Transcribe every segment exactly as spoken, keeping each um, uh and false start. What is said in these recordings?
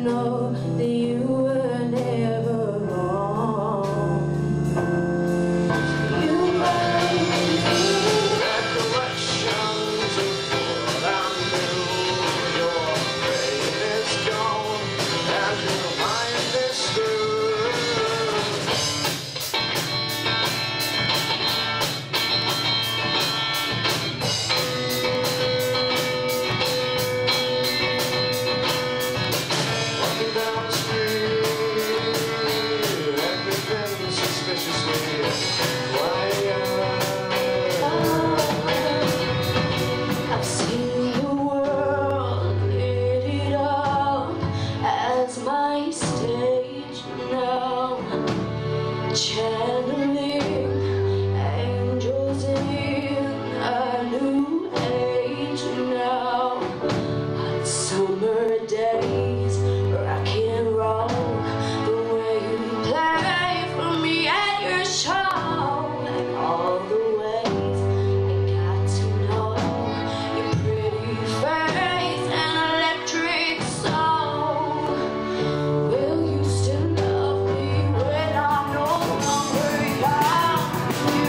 know that you were never wrong. You might recollections of what I knew. Your brain is gone and your mind is screwed. Walking down the street, everything's suspiciously quiet. I've seen the world, lit it up as my stage now, channeling angels in a new age now. Hot summer days, rock and roll, the way you play for me at your show, like all the ways I got to know your pretty face and electric soul. Will you still love me when I'm no longer young? You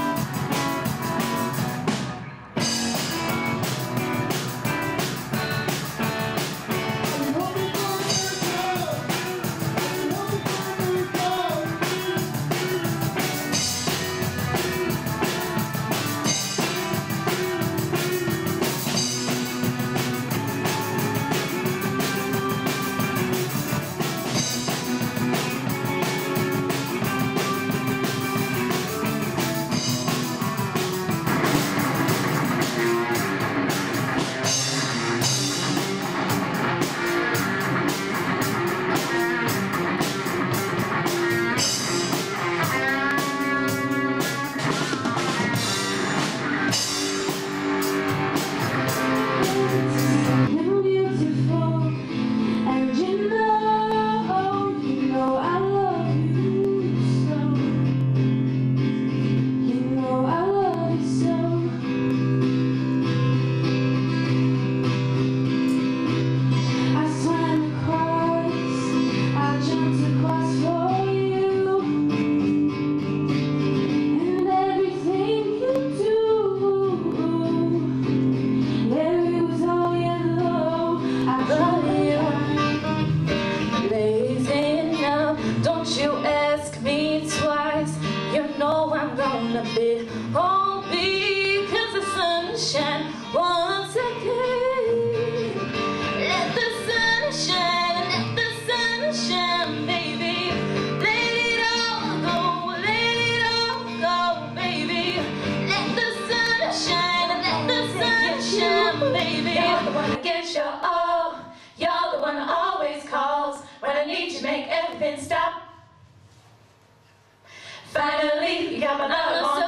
You're beautiful, and you know, you know I love you so. You know I love you so. I swam across, I jumped across for you, and everything you do. There it was all yellow. I love you. Blazing up, don't you ask me twice. You know I'm gonna be home because the sun shine once again. Let the sun shine, let the sun shine, baby. Let it all go, let it all go, baby. Let the sun shine, let the sun shine, baby. You're the one that gets your all. You're the one that always calls when I need you, make everything stop. Finally, you got my love on